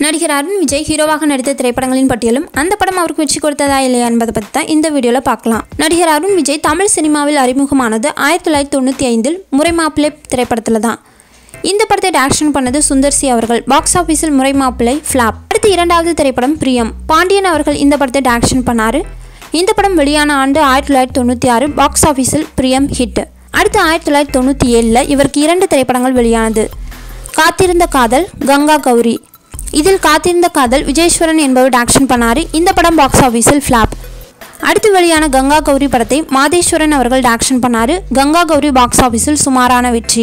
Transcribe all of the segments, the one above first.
நடிகர் அருண் விஜய் ஹீரோவாக நடித்த திரைப்படங்களின் பட்டியலும் அந்த படம் அவருக்கு வெற்றி கொடுத்ததா இல்லையா என்பதை பற்றி தான் இந்த வீடியோவில் பார்க்கலாம். நடிகர் அருண் விஜய் தமிழ் சினிமாவில் அறிமுகமானது 1995 முறை மாப்பிள்ளை திரைப்படத்தில் தான். இந்த படத்தை டைரக்ஷன் பண்ணது சுந்தர் சி அவர்கள். பாக்ஸ் ஆஃபீஸில் முறை மாப்பிள்ளை ஃப்ளாப். அடுத்து இரண்டாவது திரைப்படம் பிரியம். பாண்டியன் அவர்கள் இந்த படத்தை டைரக்ஷன் பண்ணார். இந்த படம் வெளியான ஆண்டு 1996. பாக்ஸ் ஆஃபீஸில் பிரியம் ஹிட். அடுத்து 1997 இவருக்கு 2 திரைப்படங்கள் வெளியானது. காத்திருந்த காதல், கங்கா கௌரி. இதில் காத்திருந்த காதல் விஜயேஸ்வரன் என்பவர் டைரக்ஷன் பண்ணார். இந்த படம் பாக்ஸ் ஆஃபீஸில் ஃப்ளாப். அடுத்து வெளியான கங்கா கௌரி படத்தை மாதேஸ்வரன் அவர்கள் டைரக்ஷன் பண்ணார். கங்கா கௌரி பாக்ஸ் ஆஃபீஸில் சுமாரான வெற்றி.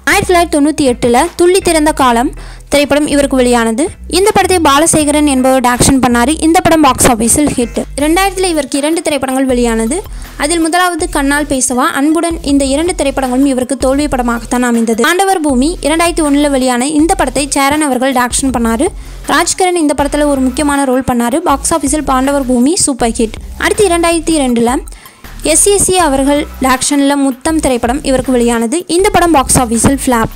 1998 துள்ளி திறந்த காலம் திரைப்படம் இவருக்கு வெளியானது. இந்த படத்தை பாலசேகரன் என்பவர் டைரக்ஷன் பண்ணார். இந்த படம் பாக்ஸ் ஆஃபீஸில் ஹிட். 2000 இவருக்கு 2 திரைப்படங்கள் வெளியானது. அதில் முதலாவது கண்ணால் பேசவா, அன்புடன். இந்த 2 திரைப்படங்களும் இவருக்கு தோல்வி படமாகத்தான் அமைந்தது. ஆண்டவர் பூமி 2001 வெளியான இந்த படத்தை சேரன் அவர்கள் டைரக்ஷன் பண்ணார். ராஜ்கிரண் இந்த படத்தில் ஒரு முக்கியமான ரோல் பண்ணார். பாக்ஸ் ஆஃபீஸில் பாண்டவர் பூமி சூப்பர் ஹிட். அடுத்து 2002 எஸ்எஸ்சி அவர்கள் டைரக்ஷனில் முத்தம் திரைப்படம் இவருக்கு வெளியானது. இந்த படம் பாக்ஸ் ஆஃபீஸில் ஃப்ளாப்.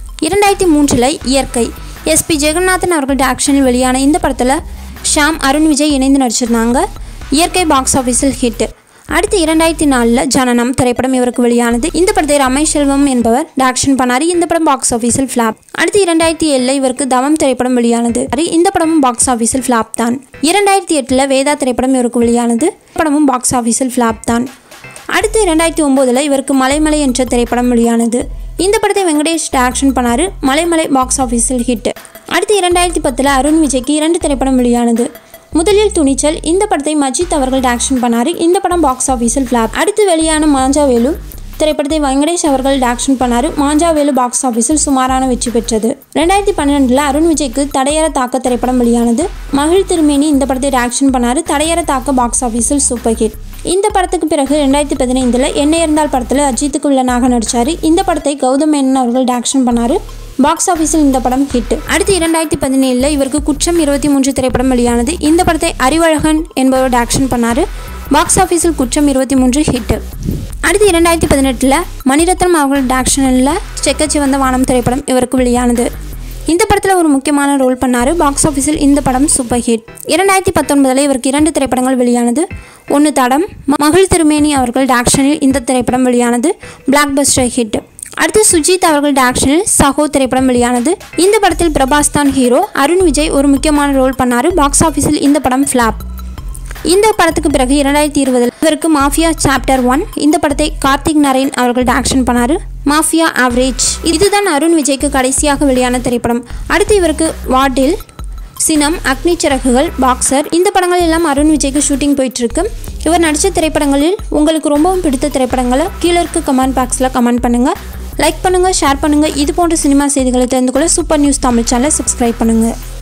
2003 இயற்கை. எஸ்பி ஜெகநாதன் அவர்கள் டைரக்ஷனில் வெளியான இந்த படத்தில் ஷாம், அருண் விஜய் இணைந்து நடிச்சிருந்தாங்க. இயற்கை பாக்ஸ் ஆஃபீஸில் ஹிட். அடுத்து 2004 ஜனனம் திரைப்படம் இவருக்கு வெளியானது. இந்த படத்தை ரமேஷ் செல்வம் என்பவர் டைரக்ஷன் பண்ணார். இந்த படம் பாக்ஸ் ஆஃபீஸில் ஃப்ளாப். அடுத்து 2007 இவருக்கு தவம் திரைப்படம் வெளியானது. இந்த படமும் பாக்ஸ் ஆஃபீஸில் ஃப்ளாப் தான். 2008 வேதா திரைப்படம் இவருக்கு வெளியானது. படமும் பாக்ஸ் ஆஃபீஸில் ஃப்ளாப் தான். அடுத்து 2009 இவருக்கு மலைமலை என்ற திரைப்படம் வெளியானது. இந்த படத்தை வெங்கடேஷ் டைரக்ஷன் பண்ணார். மலைமலை பாக்ஸ் ஆஃபீஸில் ஹிட். அடுத்து 2010 அருண் விஜய்க்கு 2 திரைப்படம் வெளியானது. முதலில் துணிச்சல். இந்த படத்தை மஜித் அவர்கள் டைரக்ஷன் பண்ணார். இந்த படம் பாக்ஸ் ஆஃபீஸில் ஃப்ளாப். அடுத்து வெளியான மாஞ்சாவேலு திரைப்படத்தை வெங்கடேஷ் அவர்கள் டைரக்ஷன் பண்ணார். மாஞ்சாவேலு பாக்ஸ் ஆஃபீஸில் சுமாரான வெற்றி பெற்றது. 2012 அருண் விஜய்க்கு தடையற தாக்க திரைப்படம் வெளியானது. மகிழ் திருமேனி இந்த படத்தை டைரக்ஷன் பண்ணார். தடையற தாக்க பாக்ஸ் ஆஃபீஸில் சூப்பர் ஹிட். இந்த படத்துக்கு பிறகு 2015 என்ன இருந்தால் படத்தில் அஜித்துக்கு வில்லனாக நடித்தார். இந்த படத்தை கௌதம் மேனன் அவர்கள் டைரக்ஷன் பண்ணார். பாக்ஸ் ஆஃபீஸில் இந்த படம் ஹிட். அடுத்து 2017 இவருக்கு குற்றம் 23 திரைப்படம் வெளியானது. இந்த படத்தை அறிவழகன் என்பவர் டைரக்ஷன் பண்ணார். பாக்ஸ் ஆஃபீஸில் குற்றம் 23 ஹிட். அடுத்து 2018 மணிரத்னம் அவர்கள் டைரக்ஷனில் செக்கச்சி வந்த வானம் திரைப்படம் இவருக்கு வெளியானது. இந்த படத்தில் ஒரு முக்கியமான ரோல் பண்ணார். பாக்ஸ் ஆஃபீஸில் இந்த படம் சூப்பர் ஹிட். 2019 இவருக்கு 2 திரைப்படங்கள் வெளியானது. ஒன்று தடம். மகிழ் திருமேனி அவர்கள் டைரக்ஷனில் இந்த திரைப்படம் வெளியானது. Blockbuster hit. அடுத்து சுஜித் அவர்கள் டைரக்ஷனில் சகோ திரைப்படம் வெளியானது. இந்த படத்தில் பிரபாஸ் தான் ஹீரோ. அருண் விஜய் ஒரு முக்கியமான ரோல் பண்ணார். பாக்ஸ் ஆஃபீஸில் இந்த படம் ஃப்ளாப். இந்த படத்துக்கு பிறகு 2020 இவருக்கு மாஃபியா சாப்டர் 1 இந்த படத்தை கார்த்திக் நரேன் அவர்கள் டைரக்ஷன் பண்ணார். மாஃபியா ஆவரேஜ் இதுதான் அருண் விஜய்க்கு கடைசியாக வெளியான திரைப்படம். அடுத்து இவருக்கு வார்டில், சினம், அக்னி சிறகுகள், பாக்ஸர் இந்த படங்கள் எல்லாம் அருண் விஜய்க்கு ஷூட்டிங் போயிட்டுருக்கு. இவர் நடித்த திரைப்படங்களில் உங்களுக்கு ரொம்பவும் பிடித்த திரைப்படங்களை கீழே இருக்க கமெண்ட் பாக்ஸில் கமெண்ட் பண்ணுங்கள். லைக் பண்ணுங்கள், ஷேர் பண்ணுங்கள். இது போன்ற சினிமா செய்திகளை தெரிந்து கொள்ள சூப்பர் நியூஸ் தமிழ் சேனலை சப்ஸ்கிரைப் பண்ணுங்கள்.